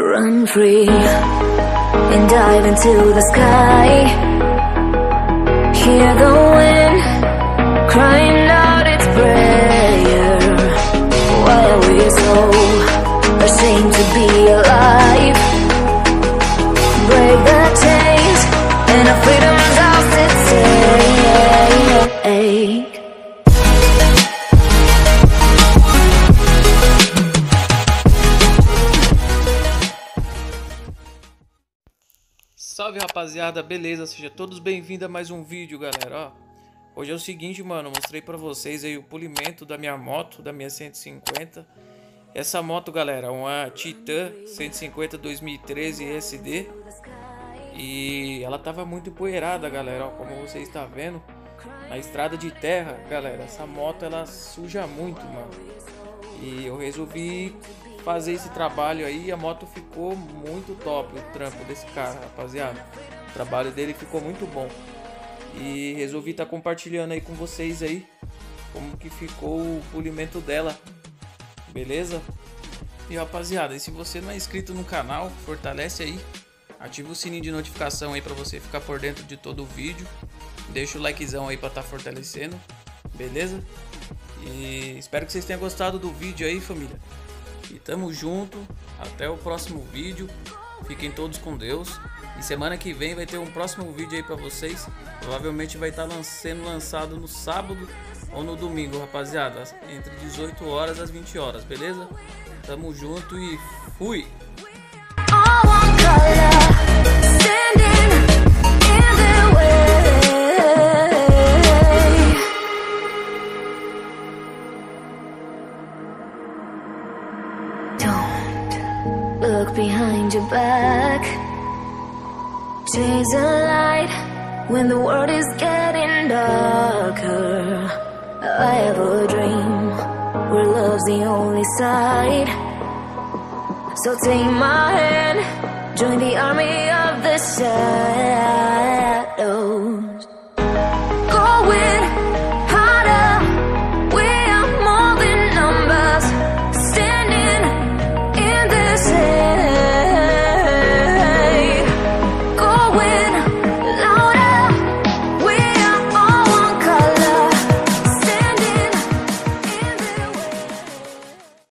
Run free and dive into the sky. Hear the wind crying out its prayer. Why are we so ashamed to be alive? Break the chains and our freedom's ours to take. Salve rapaziada, beleza? Sejam todos bem-vindos a mais um vídeo, galera. Ó, hoje é o seguinte, mano, mostrei pra vocês aí o polimento da minha moto, da minha 150. Essa moto, galera, é uma Titan 150 2013 SD. E ela tava muito empoeirada, galera, ó, como você está vendo. Na estrada de terra, galera, essa moto ela suja muito, mano. E eu resolvi fazer esse trabalho aí. A moto ficou muito top, o trampo desse cara, rapaziada. O trabalho dele ficou muito bom. E resolvi estar compartilhando aí com vocês aí como que ficou o polimento dela. Beleza? E rapaziada, e se você não é inscrito no canal, fortalece aí. Ativa o sininho de notificação aí pra você ficar por dentro de todo o vídeo. Deixa o likezão aí pra estar fortalecendo. Beleza? E espero que vocês tenham gostado do vídeo aí, família. E tamo junto, até o próximo vídeo. Fiquem todos com Deus. E semana que vem vai ter um próximo vídeo aí pra vocês. Provavelmente vai estar sendo lançado no sábado ou no domingo, rapaziada, entre 18 horas às 20 horas, beleza? Tamo junto e fui! Look behind your back. Chase a light when the world is getting darker. I have a dream where love's the only side. So take my hand, join the army of the shadows.